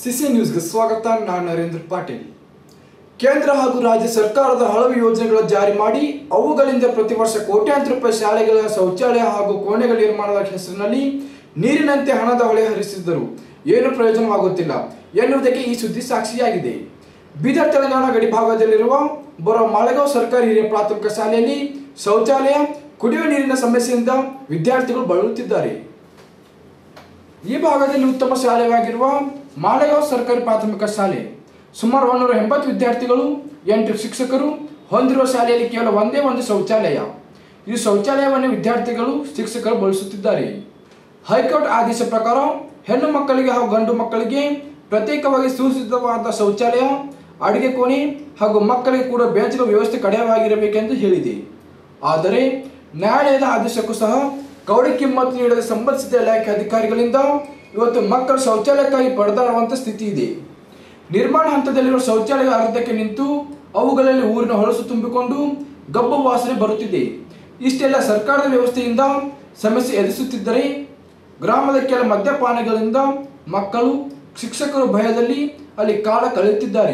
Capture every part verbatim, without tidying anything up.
CC ನ್ಯೂಸ್ಗೆ ಸ್ವಾಗತ. ನಾನು ನರೇಂದ್ರ ಪಾಟೀಲ್. ಕೇಂದ್ರ ಹಾಗೂ ರಾಜ್ಯ ಸರ್ಕಾರದ ಹಲವು ಯೋಜನೆಗಳ ಜಾರಿ ಮಾಡಿ ಅವುಗಳಿಂದ ಪ್ರತಿ ವರ್ಷ ಕೋಟ್ಯಾಂತರ ರೂಪಾಯಿ ಶಾಲೆಗಳ ಶೌಚಾಲಯ ಹಾಗೂ ಕೋಣೆಗಳ ನಿರ್ಮಾಣದ ಹೆಸರಿನಲ್ಲಿ ನೀರಿನಂತೆ ಹಣದ ಹೊಳೆ ಹರಿಸಿದ್ದರು ಏನು ಪ್ರಯೋಜನವಾಗುತ್ತಿಲ್ಲ ಎನ್ನುವುದಕ್ಕೆ ಈ ಸುದ್ದಿ ಸಾಕ್ಷಿಯಾಗಿದೆ. ಬೀದರ್ ತೆಲಂಗಾಣ ಗಡಿ ಭಾಗದಲ್ಲಿರುವ ಬರೋ ಮಾಳೆಗಾಂವ್ ಸರ್ಕಾರಿ ಹಿರಿಯ ಪ್ರಾಥಮಿಕ ಶಾಲೆಯಲ್ಲಿ ಶೌಚಾಲಯ, ಕುಡಿಯುವ ನೀರಿನ ಸಮಸ್ಯೆಯಿಂದ ವಿದ್ಯಾರ್ಥಿಗಳು ಬಳಲುತ್ತಿದ್ದಾರೆ. ಈ ಭಾಗದಲ್ಲಿ ಉತ್ತಮ ಶಾಲೆಯಾಗಿರುವ ಮಾಳೆಗಾಂವ್ ಸರ್ಕಾರಿ ಪ್ರಾಥಮಿಕ ಶಾಲೆ ಸುಮಾರು ಒಂದೂರ ಎಂಬತ್ತು ವಿದ್ಯಾರ್ಥಿಗಳು, ಎಂಟು ಶಿಕ್ಷಕರು ಹೊಂದಿರುವ ಶಾಲೆಯಲ್ಲಿ ಕೇವಲ ಒಂದೇ ಒಂದು ಶೌಚಾಲಯ. ಈ ಶೌಚಾಲಯವನ್ನು ವಿದ್ಯಾರ್ಥಿಗಳು, ಶಿಕ್ಷಕರು ಬಳಸುತ್ತಿದ್ದಾರೆ. ಹೈಕೋರ್ಟ್ ಆದೇಶ ಪ್ರಕಾರ ಹೆಣ್ಣು ಮಕ್ಕಳಿಗೆ ಹಾಗೂ ಗಂಡು ಮಕ್ಕಳಿಗೆ ಪ್ರತ್ಯೇಕವಾಗಿ ಸುಸಜ್ಜಿತವಾದ ಶೌಚಾಲಯ, ಅಡುಗೆ ಕೋಣೆ ಹಾಗೂ ಮಕ್ಕಳಿಗೆ ಕೂಡ ಬೆಂಚ್ಗಳ ವ್ಯವಸ್ಥೆ ಕಡ್ಡಾಯವಾಗಿರಬೇಕೆಂದು ಹೇಳಿದೆ. ಆದರೆ ನ್ಯಾಯಾಲಯದ ಆದೇಶಕ್ಕೂ ಸಹ ಕೌಡಿ ಕಿಮ್ಮತ್ತು ನೀಡದ ಸಂಬಂಧಿಸಿದ ಇಲಾಖೆ ಅಧಿಕಾರಿಗಳಿಂದ ಇವತ್ತು ಮಕ್ಕಳು ಶೌಚಾಲಯಕ್ಕಾಗಿ ಪರದಾಡುವಂಥ ಸ್ಥಿತಿ ಇದೆ. ನಿರ್ಮಾಣ ಹಂತದಲ್ಲಿರುವ ಶೌಚಾಲಯ ಅರ್ಧಕ್ಕೆ ನಿಂತು ಅವುಗಳಲ್ಲಿ ಊರಿನ ಹೊಲಸು ತುಂಬಿಕೊಂಡು ಗಬ್ಬು ವಾಸನೆ ಬರುತ್ತಿದೆ. ಇಷ್ಟೆಲ್ಲ ಸರ್ಕಾರದ ವ್ಯವಸ್ಥೆಯಿಂದ ಸಮಸ್ಯೆ ಎದುರಿಸುತ್ತಿದ್ದರೆ ಗ್ರಾಮದ ಕೆಲ ಮದ್ಯಪಾನಗಳಿಂದ ಮಕ್ಕಳು, ಶಿಕ್ಷಕರು ಭಯದಲ್ಲಿ ಅಲ್ಲಿ ಕಾಲ ಕಳೆಯುತ್ತಿದ್ದಾರೆ.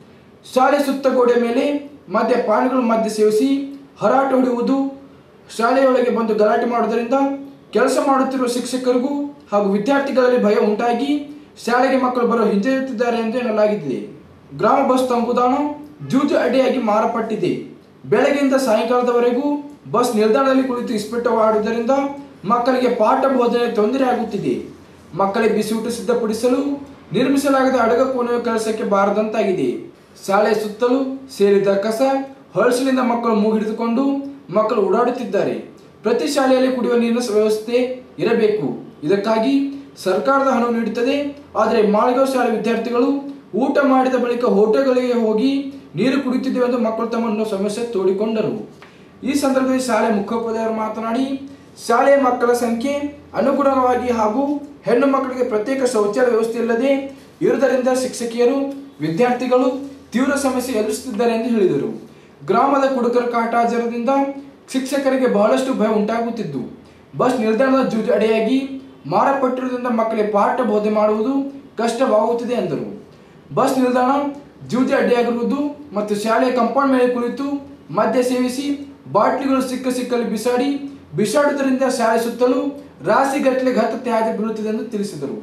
ಶಾಲೆ ಸುತ್ತ ಗೋಡೆ ಮೇಲೆ ಮದ್ಯಪಾನಿಗಳು ಮದ್ಯ ಸೇವಿಸಿ ಹರಾಟ ಹೊಡೆಯುವುದು, ಶಾಲೆಯೊಳಗೆ ಬಂದು ಗಲಾಟೆ ಮಾಡುವುದರಿಂದ ಕೆಲಸ ಮಾಡುತ್ತಿರುವ ಶಿಕ್ಷಕರಿಗೂ ಹಾಗೂ ವಿದ್ಯಾರ್ಥಿಗಳಲ್ಲಿ ಭಯ ಉಂಟಾಗಿ ಶಾಲೆಗೆ ಮಕ್ಕಳು ಬರೋ ಹಿಂಜರಿಯುತ್ತಿದ್ದಾರೆ ಎಂದು ಎನ್ನಲಾಗಿದೆ. ಗ್ರಾಮ ಬಸ್ ತಂಗುದಾಣ ಜೂಜು ಅಡ್ಡಿಯಾಗಿ ಮಾರಪಟ್ಟಿದೆ. ಬೆಳಗ್ಗೆಯಿಂದ ಸಾಯಂಕಾಲದವರೆಗೂ ಬಸ್ ನಿಲ್ದಾಣದಲ್ಲಿ ಕುಳಿತು ಇಸ್ಪಿಟವಾಡುವುದರಿಂದ ಮಕ್ಕಳಿಗೆ ಪಾಠ ಬೋಧನೆ ತೊಂದರೆ ಆಗುತ್ತಿದೆ. ಮಕ್ಕಳಿಗೆ ಬಿಸಿ ಊಟ ಸಿದ್ಧಪಡಿಸಲು ನಿರ್ಮಿಸಲಾಗದ ಅಡುಗೆ ಕೋಣೆಯ ಕೆಲಸಕ್ಕೆ ಬಾರದಂತಾಗಿದೆ. ಶಾಲೆಯ ಸುತ್ತಲೂ ಸೇರಿದ ಕಸ, ಹೊಳಸಿನಿಂದ ಮಕ್ಕಳು ಮೂಗಿಡಿದುಕೊಂಡು ಮಕ್ಕಳು ಓಡಾಡುತ್ತಿದ್ದಾರೆ. ಪ್ರತಿ ಶಾಲೆಯಲ್ಲಿ ಕುಡಿಯುವ ನೀರಿನ ವ್ಯವಸ್ಥೆ ಇರಬೇಕು. ಇದಕ್ಕಾಗಿ ಸರ್ಕಾರದ ಹಣ ನೀಡುತ್ತದೆ. ಆದರೆ ಮಾಳೆಗಾಂವ್ ಶಾಲೆ ವಿದ್ಯಾರ್ಥಿಗಳು ಊಟ ಮಾಡಿದ ಬಳಿಕ ಹೋಟೆಲ್ಗಳಿಗೆ ಹೋಗಿ ನೀರು ಕುಡಿಯುತ್ತಿದ್ದೇವೆ ಎಂದು ಮಕ್ಕಳು ತಮ್ಮನ್ನು ಸಮಸ್ಯೆ ತೋಡಿಕೊಂಡರು. ಈ ಸಂದರ್ಭದಲ್ಲಿ ಶಾಲೆ ಮುಖ್ಯೋಪಾಧ್ಯಾಯರು ಮಾತನಾಡಿ, ಶಾಲೆಯ ಮಕ್ಕಳ ಸಂಖ್ಯೆ ಅನುಗುಣವಾಗಿ ಹಾಗೂ ಹೆಣ್ಣು ಮಕ್ಕಳಿಗೆ ಪ್ರತ್ಯೇಕ ಶೌಚಾಲಯ ವ್ಯವಸ್ಥೆ ಇಲ್ಲದೆ ಇರುವುದರಿಂದ ಶಿಕ್ಷಕಿಯರು, ವಿದ್ಯಾರ್ಥಿಗಳು ತೀವ್ರ ಸಮಸ್ಯೆ ಎದುರಿಸುತ್ತಿದ್ದಾರೆ ಎಂದು ಹೇಳಿದರು. ಗ್ರಾಮದ ಕುಡುಕರ ಕಾಟಾಚಾರದಿಂದ ಶಿಕ್ಷಕರಿಗೆ ಬಹಳಷ್ಟು ಭಯ ಉಂಟಾಗುತ್ತಿದ್ದು, ಬಸ್ ನಿಲ್ದಾಣದ ಜೂಜು ಅಡೆಯಾಗಿ ಮಾರಪಟ್ಟಿರುವುದರಿಂದ ಮಕ್ಕಳಿಗೆ ಪಾಠ ಬೋಧನೆ ಮಾಡುವುದು ಕಷ್ಟವಾಗುತ್ತಿದೆ ಎಂದರು. ಬಸ್ ನಿಲ್ದಾಣ ಜೂಜು ಅಡ್ಡಿಯಾಗಿರುವುದು ಮತ್ತು ಶಾಲೆಯ ಕಾಂಪೌಂಡ್ ಮೇಲೆ ಕುಳಿತು ಮದ್ಯ ಸೇವಿಸಿ ಬಾಟ್ಲಿಗಳು ಸಿಕ್ಕ ಸಿಕ್ಕಲ್ಲಿ ಬಿಸಾಡಿ ಬಿಸಾಡುವುದರಿಂದ ಶಾಲೆ ಸುತ್ತಲೂ ರಾಶಿಗಟ್ಟಲೆ ಘತ್ತ ತ್ಯಾಜ್ಯ ಬೀಳುತ್ತಿದೆ ಎಂದು ತಿಳಿಸಿದರು.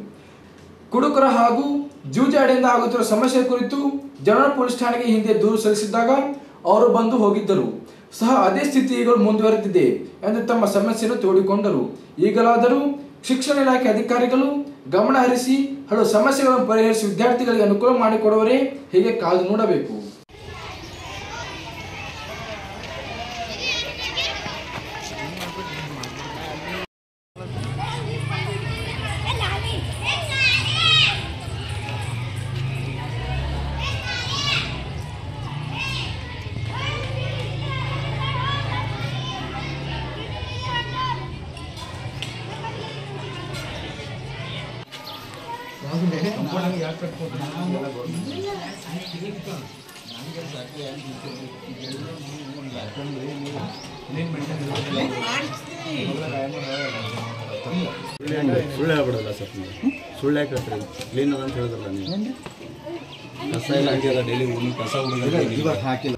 ಕುಡುಕರ ಹಾಗೂ ಜೂಜು ಅಡೆಯಿಂದ ಆಗುತ್ತಿರುವ ಸಮಸ್ಯೆ ಕುರಿತು ಜನರ ಪೊಲೀಸ್ ಠಾಣೆಗೆ ಹಿಂದೆ ದೂರು ಸಲ್ಲಿಸಿದ್ದಾಗ ಅವರು ಬಂದು ಹೋಗಿದ್ದರು ಸಹ ಅದೇ ಸ್ಥಿತಿ ಈಗಲೂ ಮುಂದುವರೆದಿದೆ ಎಂದು ತಮ್ಮ ಸಮಸ್ಯೆಯನ್ನು ತೋಡಿಕೊಂಡರು. ಈಗಲಾದರೂ ಶಿಕ್ಷಣ ಇಲಾಖೆ ಅಧಿಕಾರಿಗಳು ಗಮನ ಹರಿಸಿ ಹಲವು ಸಮಸ್ಯೆಗಳನ್ನು ಪರಿಹರಿಸಿ ವಿದ್ಯಾರ್ಥಿಗಳಿಗೆ ಅನುಕೂಲ ಮಾಡಿಕೊಡುವರೇ ಹೀಗೆ ಕಾದು ನೋಡಬೇಕು. ಸುಳ್ಳು ಹೇಳ್ಬಿಡಲ್ಲ ಸರ್, ಸುಳ್ಳು ಯಾಕೆ ಹೇಳ್ತೀರಿ? ಕ್ಲೀನ್ ಅದ ಅಂತ ಹೇಳಿದ್ರಲ್ಲ ನೀವು. ಕಸ ಎಲ್ಲ ಹಾಕಿಲ್ಲ, ಡೈಲಿ ಒಂದು ಕಸ ಹುಡುಗ ಇವಾಗ ಹಾಕಿಲ್ಲ.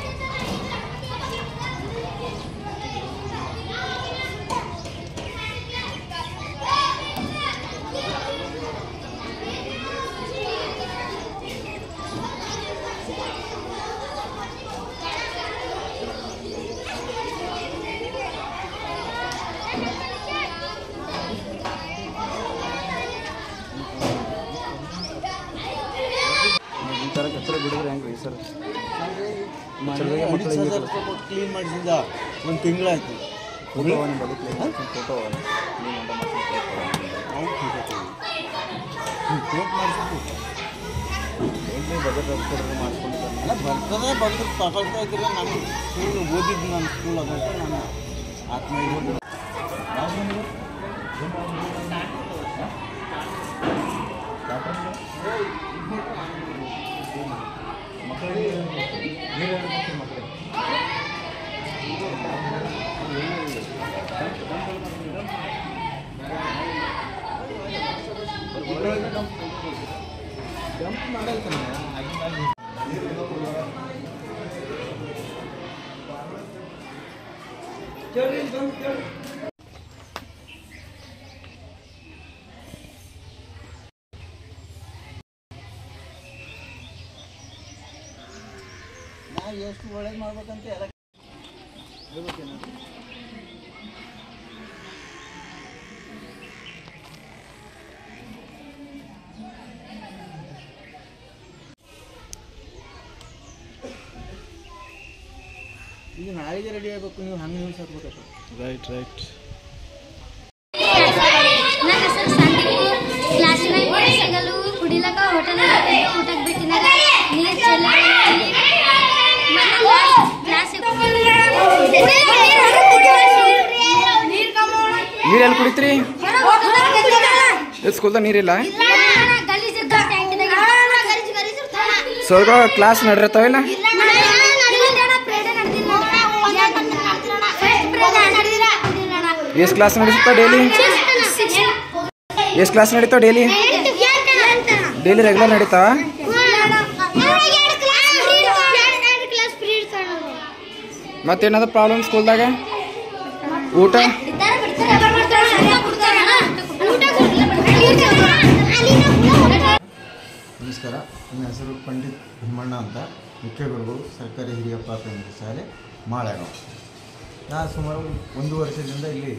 ಕಚರ ಬಿಡಿದ್ರೆ ಹೆಂಗೆ ರೀ ಸರ್? ಕ್ಲೀನ್ ಮಾಡಿಸಿದ ಒಂದು ತಿಂಗಳಾಯ್ತು. ಫೋಟೋ ಬದು ಕ್ಲೀನ್ ಫೋಟೋ ಬಜೆಟ್ ಕೊಡೋದು ಮಾಡ್ಕೊಂಡಿದ್ದಾರೆ. ಬರ್ತದೆ ಬಂದು ತಗೊಳ್ತಾ ಇದ್ರೆ ನಾನು ಸ್ಕೂಲ್ ಓದಿದ್ದು, ನಾನು ಸ್ಕೂಲ್ ಆಗಂತ ನಾನು ಆತ್ಮ ಇರ್ಬೋದು. ಮಕ್ಕಳಿಗೆ ಮಕ್ಕಳಿಗೆ ನಾವು ಎಷ್ಟು ಒಳ್ಳೇದು ಮಾಡ್ಬೇಕಂತ ಎಲ್ಲ ಹೇಳ್ಬೇಕೇನು ಈಗ ನಾಳೆಗೆ ರೆಡಿ ಆಗಬೇಕು ನೀವು ಹಂಗೆ ನ್ಯೂಸ್ ಹಾಕ್ಬೇಕಪ್ಪ ರೈಟ್ ರೈಟ್ ನನ್ನ ಹೆಸರು ಸಂದೀಪ್ ಕ್ಲಾಸ್ ನೈನ್ ಸಿಗಲು ಕುಡಿಲಕ ಹೋಟೆಲ್ ಊಟಕ್ಕೆ ಬಿಟ್ಟಿನಾಗ ನೀರು ಚೆಲ್ಲ ಕ್ಲಾಸ್ ನೀರೆಲ್ಲಿ ಕುಡಿತ್ರಿ ಸ್ಕೂಲ್ದಾಗ ನೀರಿಲ್ಲ ಸರ್ ಕ್ಲಾಸ್ ನಡಿರ್ತಾವಿಲ್ಲ ಎಷ್ಟು ಕ್ಲಾಸ್ ನಡೀತಾ ಡೈಲಿ ಎಷ್ಟು ಕ್ಲಾಸ್ ನಡೀತಾವ ಡೈಲಿ ಡೈಲಿ ರೆಗ್ಯುಲರ್ ನಡೀತಾವ ಮತ್ತೇನಾದ್ರು ಪ್ರಾಬ್ಲಮ್ ಸ್ಕೂಲ್ದಾಗ ಊಟ ನಮಸ್ಕಾರ ನನ್ನ ಹೆಸರು ಪಂಡಿತ್ ಭೀಮಣ್ಣ ಅಂತ ಮುಖ್ಯ ಗುರುಗಳು ಸರ್ಕಾರಿ ಹಿರಿಯ ಪ್ರಾಥಮಿಕ ಶಾಲೆ ಮಾಳೆಗಾಂವ್. ನಾನು ಸುಮಾರು ಒಂದು ವರ್ಷದಿಂದ ಇಲ್ಲಿ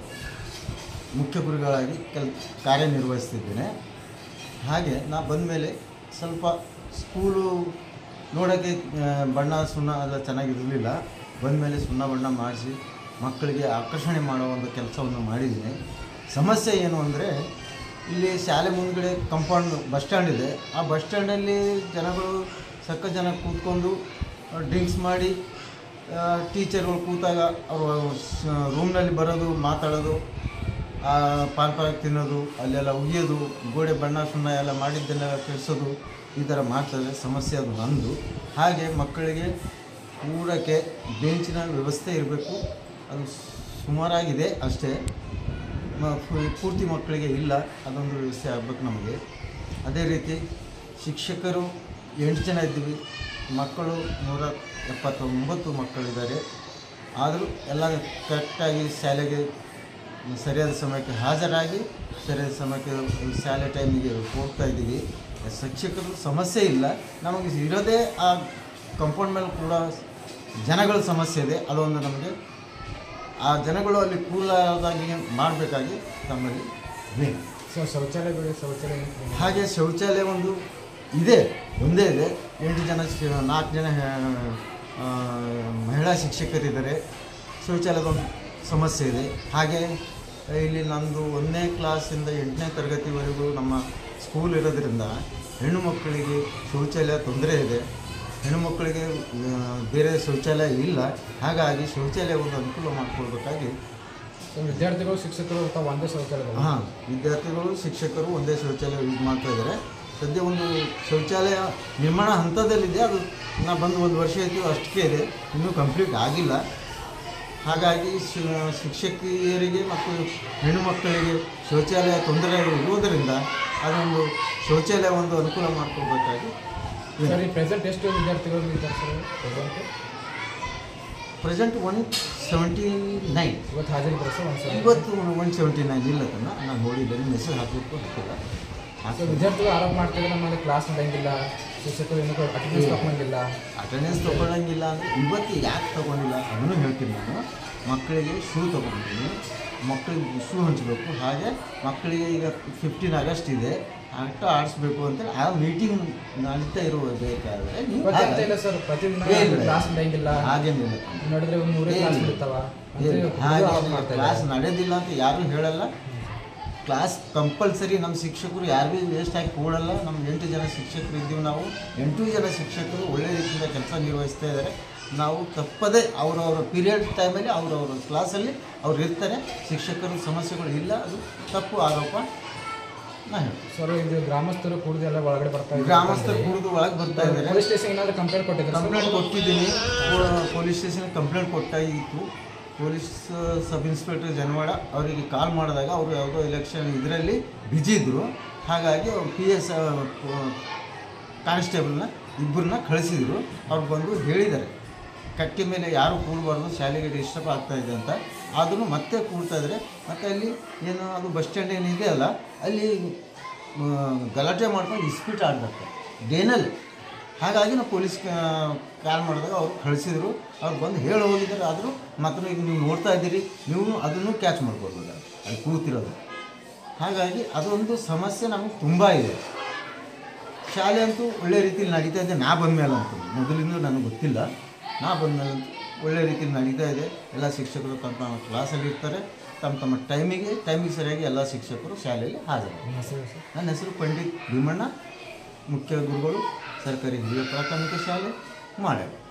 ಮುಖ್ಯ ಗುರುಗಳಾಗಿ ಕೆಲ್ ಕಾರ್ಯನಿರ್ವಹಿಸ್ತಿದ್ದೇನೆ. ಹಾಗೆ ನಾ ಬಂದ ಮೇಲೆ ಸ್ವಲ್ಪ ಸ್ಕೂಲು ನೋಡೋಕ್ಕೆ ಬಣ್ಣ ಸುಣ್ಣ ಎಲ್ಲ ಚೆನ್ನಾಗಿರಲಿಲ್ಲ. ಬಂದ ಮೇಲೆ ಸುಣ್ಣ ಬಣ್ಣ ಮಾಡಿಸಿ ಮಕ್ಕಳಿಗೆ ಆಕರ್ಷಣೆ ಮಾಡೋ ಒಂದು ಕೆಲಸವನ್ನು ಮಾಡಿದ್ದೀನಿ. ಸಮಸ್ಯೆ ಏನು ಅಂದರೆ ಇಲ್ಲಿ ಶಾಲೆ ಮುಂದ್ಗಡೆ ಕಂಪೌಂಡ್ ಬಸ್ ಸ್ಟ್ಯಾಂಡ್ ಇದೆ. ಆ ಬಸ್ ಸ್ಟ್ಯಾಂಡಲ್ಲಿ ಜನಗಳು ಸಕ್ಕ ಜನ ಕೂತ್ಕೊಂಡು ಡ್ರಿಂಕ್ಸ್ ಮಾಡಿ ಟೀಚರ್ಗಳು ಕೂತಾಗ ಅವರು ರೂಮ್ನಲ್ಲಿ ಬರೋದು, ಮಾತಾಡೋದು, ಪಾನ್ ಪಾನ್ ತಿನ್ನೋದು, ಅಲ್ಲೆಲ್ಲ ಉಗಿಯೋದು, ಗೋಡೆ ಬಣ್ಣ ಸುಣ್ಣ ಎಲ್ಲ ಮಾಡಿದ್ದೆಲ್ಲ ಕೆಡಿಸೋದು, ಈ ಥರ ಮಾಡ್ತಾರೆ. ಸಮಸ್ಯೆ ಅದು ನಂದು. ಹಾಗೆ ಮಕ್ಕಳಿಗೆ ಕೂಡಕ್ಕೆ ಬೆಂಚಿನ ವ್ಯವಸ್ಥೆ ಇರಬೇಕು. ಅದು ಸುಮಾರಾಗಿದೆ ಅಷ್ಟೇ, ಪೂರ್ತಿ ಮಕ್ಕಳಿಗೆ ಇಲ್ಲ. ಅದೊಂದು ವ್ಯವಸ್ಥೆ ಆಗಬೇಕು ನಮಗೆ. ಅದೇ ರೀತಿ ಶಿಕ್ಷಕರು ಎಂಟು ಜನ ಇದ್ದೀವಿ, ಮಕ್ಕಳು ನೂರ ಎಪ್ಪತ್ತೊಂಬತ್ತು ಮಕ್ಕಳಿದ್ದಾರೆ. ಆದರೂ ಎಲ್ಲ ಕರೆಕ್ಟಾಗಿ ಶಾಲೆಗೆ ಸರಿಯಾದ ಸಮಯಕ್ಕೆ ಹಾಜರಾಗಿ ಸರಿಯಾದ ಸಮಯಕ್ಕೆ ಶಾಲೆ ಟೈಮಿಗೆ ಹೋಗ್ತಾ ಇದ್ದೀವಿ. ಶಿಕ್ಷಕರು ಸಮಸ್ಯೆ ಇಲ್ಲ. ನಮಗೆ ಇರೋದೇ ಆ ಕಂಪೌಂಡ್ ಮೇಲೆ ಕೂಡ ಜನಗಳ ಸಮಸ್ಯೆ ಇದೆ. ಅದೊಂದು ನಮಗೆ ಆ ಜನಗಳು ಅಲ್ಲಿ ಕೂಲಾಗಿ ಮಾಡಬೇಕಾಗಿ ನಮ್ಮಲ್ಲಿ ಬೇಕು. ಸೊ ಶೌಚಾಲಯಗಳು ಶೌಚಾಲಯ ಹಾಗೆ ಶೌಚಾಲಯ ಒಂದು ಇದೆ, ಒಂದೇ ಇದೆ. ಎಂಟು ಜನ ನಾಲ್ಕು ಜನ ಮಹಿಳಾ ಶಿಕ್ಷಕರಿದ್ದಾರೆ. ಶೌಚಾಲಯದ ಒಂದು ಸಮಸ್ಯೆ ಇದೆ. ಹಾಗೆ ಇಲ್ಲಿ ನಮ್ಮದು ಒಂದನೇ ಕ್ಲಾಸಿಂದ ಎಂಟನೇ ತರಗತಿವರೆಗೂ ನಮ್ಮ ಸ್ಕೂಲ್ ಇರೋದ್ರಿಂದ ಹೆಣ್ಣು ಮಕ್ಕಳಿಗೆ ಶೌಚಾಲಯ ತೊಂದರೆ ಇದೆ. ಹೆಣ್ಣು ಮಕ್ಕಳಿಗೆ ಬೇರೆ ಶೌಚಾಲಯ ಇಲ್ಲ. ಹಾಗಾಗಿ ಶೌಚಾಲಯ ಒಂದು ಅನುಕೂಲ ಮಾಡಿಕೊಳ್ಬೇಕಾಗಿ ವಿದ್ಯಾರ್ಥಿಗಳು ಶಿಕ್ಷಕರು ಒಂದೇ ಶೌಚಾಲಯ ಹಾಂ ವಿದ್ಯಾರ್ಥಿಗಳು ಶಿಕ್ಷಕರು ಒಂದೇ ಶೌಚಾಲಯ ಯೂಸ್ ಮಾಡ್ತಾ ಇದ್ದಾರೆ. ಸದ್ಯ ಒಂದು ಶೌಚಾಲಯ ನಿರ್ಮಾಣ ಹಂತದಲ್ಲಿದೆ. ಅದು ನಾ ಬಂದು ಒಂದು ವರ್ಷ ಆಯಿತು, ಅಷ್ಟಕ್ಕೆ ಇದೆ, ಇನ್ನೂ ಕಂಪ್ಲೀಟ್ ಆಗಿಲ್ಲ. ಹಾಗಾಗಿ ಶಿಕ್ಷಕಿಯರಿಗೆ ಮತ್ತು ಹೆಣ್ಣು ಮಕ್ಕಳಿಗೆ ಶೌಚಾಲಯ ತೊಂದರೆ ಇರುವುದರಿಂದ ಅದೊಂದು ಶೌಚಾಲಯ ಒಂದು ಅನುಕೂಲ ಮಾಡಿಕೊಳ್ಬೇಕಾಗಿ. ಪ್ರೆಸೆಂಟ್ ಎಷ್ಟು ವಿದ್ಯಾರ್ಥಿಗಳು ಪ್ರೆಸೆಂಟ್ ಒನ್ ಸೆವೆಂಟಿ ನೈನ್ ಇವತ್ತು ಹಾಜರಿ ಇವತ್ತು ಒನ್ ಸೆವೆಂಟಿ ನೈನ್ ಇಲ್ಲ ಕನ್ನ ನಾನು ನೋಡಿದ್ದೇನೆ. ಮೆಸೇಜ್ ಹಾಕಬೇಕು ಹಾಕಿಲ್ಲ. ವಿದ್ಯಾರ್ಥಿಗಳು ಆರೋಪ ಮಾಡ್ತಿದ್ರೆ ನಮ್ಮಲ್ಲಿ ಕ್ಲಾಸ್ ನಡೆಯಂಗಿಲ್ಲ, ಶಿಕ್ಷಕರು ಏನೋ ಅಟೆಂಡೆನ್ಸ್ ತಗೊಂಡಿಲ್ಲ. ಅಟೆಂಡೆನ್ಸ್ ತೊಗೊಳಂಗಿಲ್ಲ ಅಂದರೆ ಇವತ್ತು ಯಾಕೆ ತೊಗೊಂಡಿಲ್ಲ ಅದನ್ನು ಹೇಳ್ತೀನಿ ನಾನು. ಮಕ್ಕಳಿಗೆ ಶೂ ತೊಗೊಂಡಿದ್ದೀನಿ, ಮಕ್ಕಳಿಗೆ ಶೂ ಹಂಚಬೇಕು. ಹಾಗೆ ಮಕ್ಕಳಿಗೆ ಈಗ ಫಿಫ್ಟೀನ್ ಆಗಸ್ಟ್ ಇದೆ, ಆಟ ಆಡಿಸ್ಬೇಕು ಅಂತೇಳಿ ಆ ಮೀಟಿಂಗ್ ನಡೀತಾ ಇರುವ ಬೇಕಾದರೆ ಸರ್ ಪ್ರತಿದಿನ ಕ್ಲಾಸ್ ನಡೆಯಂಗಿಲ್ಲ, ಹಾಗೇನಿಲ್ಲ ನೋಡಿದ್ರೆ ಒಂದು ಮೂರೇ ಕ್ಲಾಸ್ ಇರ್ತಾವ. ಹಾಗೆ ಕ್ಲಾಸ್ ನಡೆಯೋದಿಲ್ಲ ಅಂತ ಯಾರೂ ಹೇಳಲ್ಲ. Class compulsory. ನಮ್ಮ ಶಿಕ್ಷಕರು ಯಾರಿಗೂ ವೇಸ್ಟ್ ಆಗಿ ಕೂಡಲ್ಲ. ನಮ್ಮ ಎಂಟು ಜನ ಶಿಕ್ಷಕರು ಇದ್ದೀವಿ. ನಾವು ಎಂಟು ಜನ ಶಿಕ್ಷಕರು ಒಳ್ಳೆ ರೀತಿಯಿಂದ ಕೆಲಸ ನಿರ್ವಹಿಸ್ತಾ ಇದ್ದಾರೆ. ನಾವು ತಪ್ಪದೇ ಅವರವರ ಪೀರಿಯಡ್ ಟೈಮಲ್ಲಿ ಅವರವರ ಕ್ಲಾಸಲ್ಲಿ ಅವ್ರು ಇರ್ತಾರೆ. ಶಿಕ್ಷಕರು ಸಮಸ್ಯೆಗಳು ಇಲ್ಲ, ಅದು ತಪ್ಪು ಆರೋಪ ನಾ ಹೇಳಿ. ಸರ್ ಇದು ಗ್ರಾಮಸ್ಥರು ಕುಡಿದು ಎಲ್ಲ ಒಳಗಡೆ ಬರ್ತಾ ಇದ್ದಾರೆ. ಗ್ರಾಮಸ್ಥರು ಕುಡಿದು ಒಳಗೆ ಬರ್ತಾ ಇದ್ದಾರೆ. ಪೊಲೀಸ್ ಸ್ಟೇಷನ್ ಏನಾದರೂ ಕಂಪ್ಲೇಂಟ್ ಕೊಟ್ಟಿದ್ದಾರೆ? ಕಂಪ್ಲೇಂಟ್ ಕೊಟ್ಟಿದ್ದೀನಿ. ಪೊಲೀಸ್ ಸ್ಟೇಷನ್ಗೆ ಕಂಪ್ಲೇಂಟ್ ಕೊಟ್ಟಾಗಿತ್ತು. ಪೊಲೀಸ್ ಸಬ್ ಇನ್ಸ್ಪೆಕ್ಟರ್ ಜನವಾಡ ಅವರಿಗೆ ಕಾಲ್ ಮಾಡಿದಾಗ ಅವರು ಯಾವುದೋ ಎಲೆಕ್ಷನ್ ಇದರಲ್ಲಿ ಬ್ಯುಸಿ ಇದ್ದರು. ಹಾಗಾಗಿ ಅವ್ರು ಪಿ ಎಸ್ ಕಾನ್ಸ್ಟೇಬಲ್ನ ಇಬ್ಬರನ್ನ ಕಳಿಸಿದರು. ಅವ್ರು ಬಂದು ಹೇಳಿದ್ದಾರೆ ಕಟ್ಟಿ ಮೇಲೆ ಯಾರು ಕೂಡಬಾರ್ದು, ಶಾಲೆಗೆ ಡಿಸ್ಟರ್ಬ್ ಆಗ್ತಾಯಿದೆ ಅಂತ. ಆದರೂ ಮತ್ತೆ ಕೂಡ್ತಾಯಿದ್ರೆ ಮತ್ತು ಅಲ್ಲಿ ಏನು ಅದು ಬಸ್ ಸ್ಟ್ಯಾಂಡ್ ಏನಿದೆ ಅಲ್ಲ ಅಲ್ಲಿ ಗಲಾಟೆ ಮಾಡ್ಕೊಂಡು ಇಸ್ಪೀಟ್ ಆಡ್ಬೇಕು ಡೇನಲ್ಲಿ. ಹಾಗಾಗಿ ನಾವು ಪೊಲೀಸ್ ಕಾಲ್ ಮಾಡಿದಾಗ ಅವ್ರು ಕಳಿಸಿದರು. ಅವ್ರು ಬಂದು ಹೇಳಿ ಹೋಗಿದ್ದಾರೆ. ಆದರೂ ಮತ್ತು ಈಗ ನೀವು ನೋಡ್ತಾ ಇದ್ದೀರಿ, ನೀವು ಅದನ್ನು ಕ್ಯಾಚ್ ಮಾಡ್ಕೊಳ್ಬೋದು ಅಲ್ಲಿ ಕೂತಿರೋದು. ಹಾಗಾಗಿ ಅದೊಂದು ಸಮಸ್ಯೆ ನಮಗೆ ತುಂಬ ಇದೆ. ಶಾಲೆ ಅಂತೂ ಒಳ್ಳೆ ರೀತಿಯಲ್ಲಿ ನಡೀತಾ ಇದೆ. ನಾ ಬಂದ ಮೇಲೆ ಅಂತೂ ಮೊದಲಿಂದ ನನಗೆ ಗೊತ್ತಿಲ್ಲ, ನಾ ಬಂದ ಮೇಲೆ ಅಂತೂ ಒಳ್ಳೆ ರೀತಿಯಲ್ಲಿ ನಡೀತಾ ಇದೆ. ಎಲ್ಲ ಶಿಕ್ಷಕರು ತಮ್ಮ ತಮ್ಮ ಕ್ಲಾಸಲ್ಲಿ ಇರ್ತಾರೆ. ತಮ್ಮ ತಮ್ಮ ಟೈಮಿಗೆ ಟೈಮಿಗೆ ಸರಿಯಾಗಿ ಎಲ್ಲ ಶಿಕ್ಷಕರು ಶಾಲೆಯಲ್ಲಿ ಹಾಜರು. ನನ್ನ ಹೆಸರು ಪಂಡಿತ್ ಭೀಮಣ್ಣ, ಮುಖ್ಯ ಗುರುಗಳು, ಸರ್ಕಾರಿ ಹಿರಿಯ ಪ್ರಾಥಮಿಕ ಶಾಲೆ, ಮಾಳೆ.